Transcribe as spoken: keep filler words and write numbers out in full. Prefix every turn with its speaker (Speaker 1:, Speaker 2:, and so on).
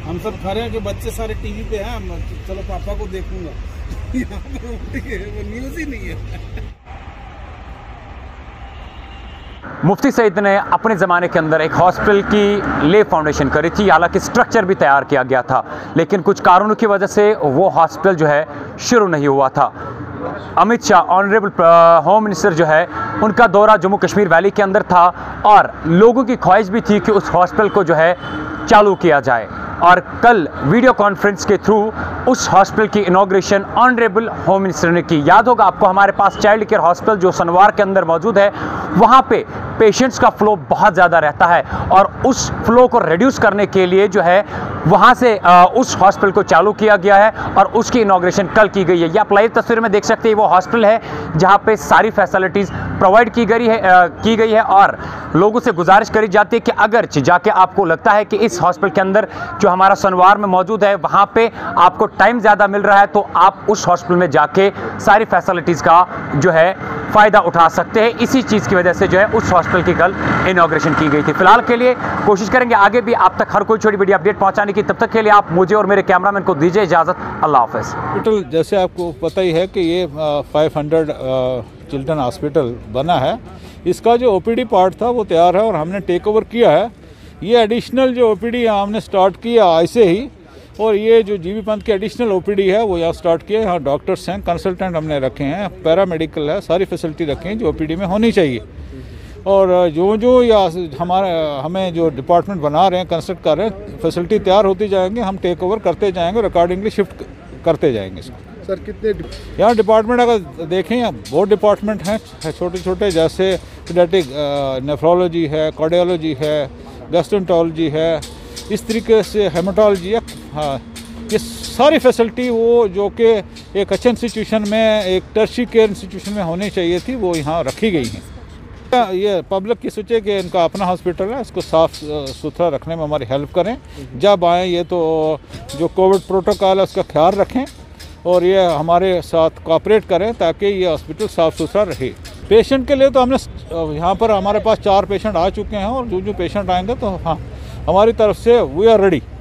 Speaker 1: हम सब खड़े हैं कि बच्चे सारे टीवी पे हैं, चलो पापा को देखूंगा। यहाँ पे वो न्यूज ही नहीं है।
Speaker 2: मुफ्ती सईद ने अपने ज़माने के अंदर एक हॉस्पिटल की ले फाउंडेशन करी थी, हालांकि स्ट्रक्चर भी तैयार किया गया था, लेकिन कुछ कारणों की वजह से वो हॉस्पिटल जो है शुरू नहीं हुआ था। Amit Shah honourable home minister जो है उनका दौरा जम्मू कश्मीर वैली के अंदर था और लोगों की ख्वाहिश भी थी कि उस हॉस्पिटल को जो है चालू किया जाए, और कल वीडियो कॉन्फ्रेंस के थ्रू उस हॉस्पिटल की इनॉग्रेशन ऑनरेबल होम मिनिस्टर ने की। याद होगा आपको, हमारे पास चाइल्ड केयर हॉस्पिटल जो सनवार के अंदर मौजूद है, वहाँ पे पेशेंट्स का फ्लो बहुत ज़्यादा रहता है और उस फ्लो को रिड्यूस करने के लिए जो है वहाँ से आ, उस हॉस्पिटल को चालू किया गया है और उसकी इनॉग्रेशन कल की गई है। ये आप लाइव तस्वीर में देख सकते हैं, वो हॉस्पिटल है जहाँ पे सारी फैसिलिटीज़ प्रोवाइड की गई है आ, की गई है और लोगों से गुजारिश करी जाती है कि अगर जाके आपको लगता है कि इस हॉस्पिटल के अंदर जो हमारा सनवार में मौजूद है वहाँ पे आपको टाइम ज़्यादा मिल रहा है, तो आप उस हॉस्पिटल में जाके सारी फैसिलिटीज़ का जो है फ़ायदा उठा सकते हैं। इसी चीज़ की वजह से जो है उस हॉस्पिटल की कल इनॉग्रेशन की गई थी। फिलहाल के लिए कोशिश करेंगे आगे भी आप तक हर कोई छोटी बड़ी अपडेट पहुंचाने की। तब तक के लिए आप मुझे और मेरे कैमरामैन को दीजिए इजाज़त। अल्लाह हाफ़िज़।
Speaker 3: हॉस्पिटल जैसे आपको पता ही है कि ये फाइव हंड्रेड चिल्ड्रन हॉस्पिटल बना है, इसका जो ओपीडी पार्ट था वो तैयार है और हमने टेक ओवर किया है। ये एडिशनल जो ओपीडी हमने स्टार्ट किया ऐसे ही, और ये जो जीबी पंत की एडिशनल ओपीडी है वो यहाँ स्टार्ट किया है। यहाँ डॉक्टर्स हैं, कंसल्टेंट हमने रखे हैं, पैरामेडिकल है, सारी फैसिलिटी रखी हैं जो ओपीडी में होनी चाहिए। और जो जो या हमारे हमें जो डिपार्टमेंट बना रहे हैं, कंस्ट्रक्ट कर रहे हैं, फैसिलिटी तैयार होती जाएंगे, हम टेक ओवर करते जाएंगे और अकॉर्डिंगली शिफ्ट करते जाएंगे इसको।
Speaker 1: सर कितने
Speaker 3: यहाँ डिपार्टमेंट अगर देखें, बहुत डिपार्टमेंट हैं छोटे छोटे, जैसे पीडियाट्रिक नेफ्रोलॉजी है, कार्डियोलॉजी है, गैस्ट्रोएंटरोलॉजी है, इस तरीके से हेमाटोलॉजी है। हाँ, ये सारी फैसिलिटी वो जो कि एक अच्छे इंस्टीट्यूशन में, एक टर्शियरी केयर इंस्टीट्यूशन में होनी चाहिए थी, वो यहाँ रखी गई हैं। ये पब्लिक की सोचे कि इनका अपना हॉस्पिटल है, इसको साफ़ सुथरा रखने में हमारी हेल्प करें। जब आएँ ये तो जो कोविड प्रोटोकॉल है उसका ख्याल रखें और ये हमारे साथ कोऑपरेट करें ताकि ये हॉस्पिटल साफ़ सुथरा रहे। पेशेंट के लिए तो हमने यहाँ पर हमारे पास चार पेशेंट आ चुके हैं और जो जो पेशेंट आएंगे तो हाँ, हमारी तरफ से वी आर रेडी।